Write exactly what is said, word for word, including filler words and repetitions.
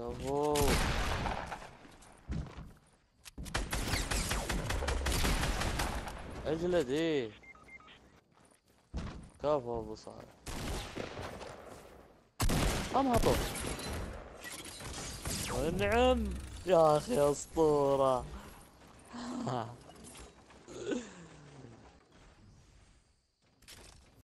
كفو. اجلدي. كفو ابو صالح. قام هطو. نعم يا اخي اسطورة.